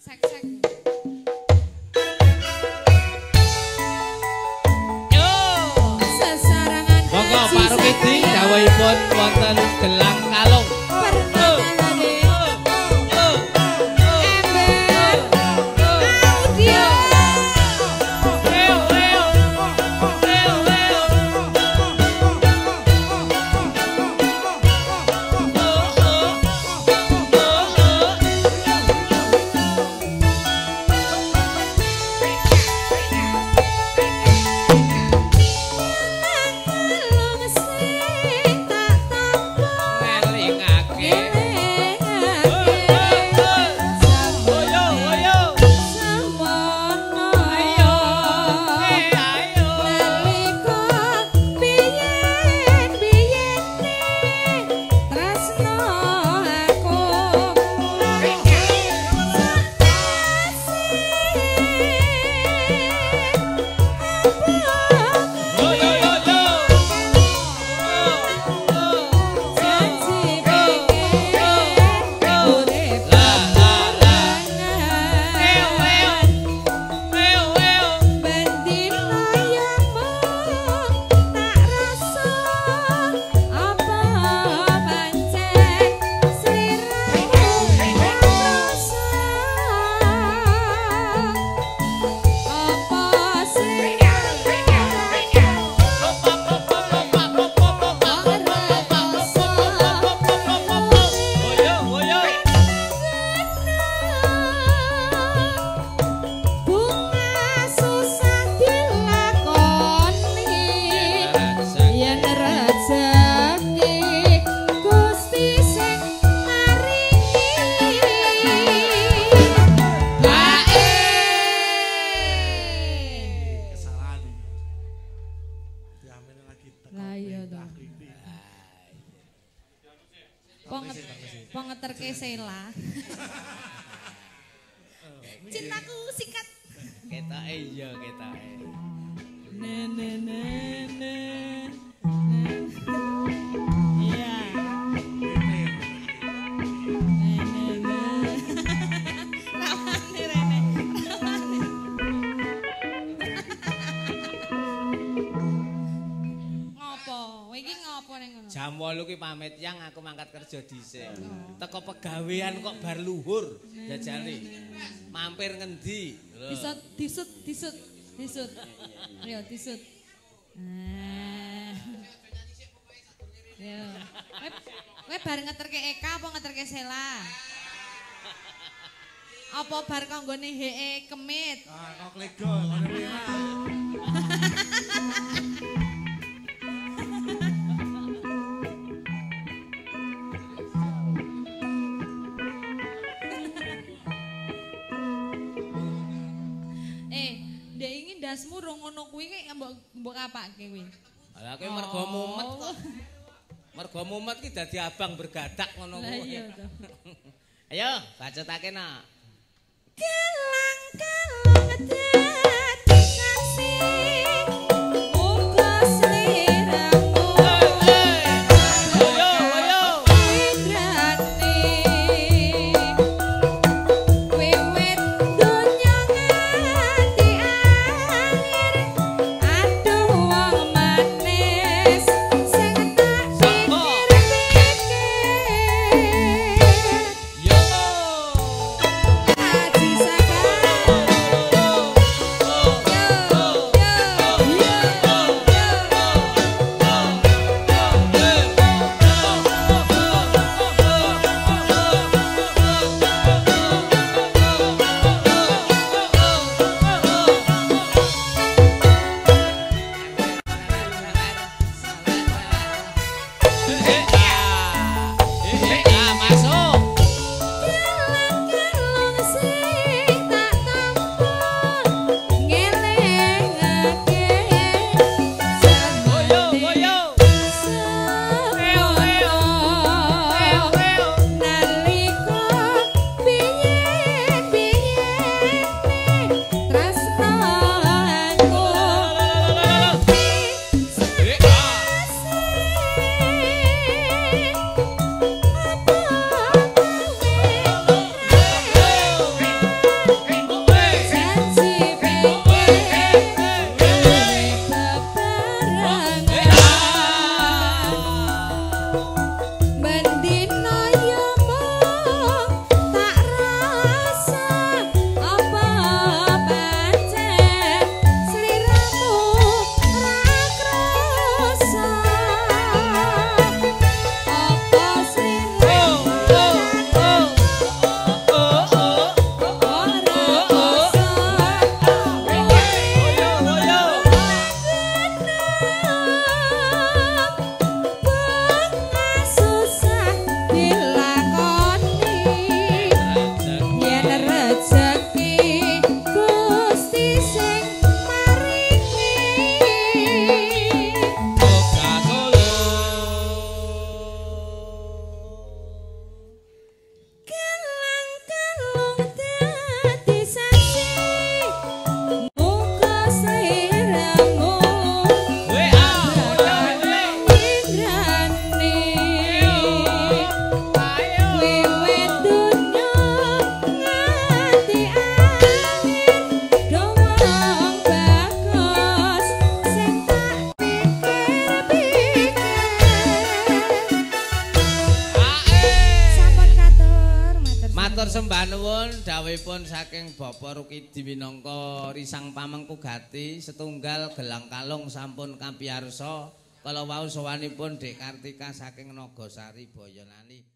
Dawuhipun wonten gelang kalung. Pengeterke Sela. Cintaku sikat. Ketoke iya ketoke. Iya. Rawani rene. Ngopo? Iki ngopo ning ngono? Jam 8 ki pamit yang aku mangkat kerja dhisik. Teko pegawean kok bar luhur jajane. Mampir ngendi? Disut. Ayo disut. Yo. Kowe bar ngeterke Eka apa ngeterke Sela? Apa bar kanggone heke kemit? Ah, kok lego ngono kuwi. Ndek iki ndasmu ro ngono kuwi mbok apake kuwi? Lah kowe mergo mumet kok. Mergo mumet ki dadi abang bergadak ngono kuwi. Lah iya to. Ayo, bacotake nak. Kelang-kelang dadi kasih muga sliramu. Ayo. Indrane wiwit donya nganti akhir. Aduh wong manis sing tak pikir-pikir. Yo. Aji sakar. Matur sembah nuwun dawuhipun saking Bapak Rukidi minangka risang pamengku gati setunggal gelang kalung sampun kapiyarsa kala wau sowanipun Dek Kartika saking Nagasari Boyolali.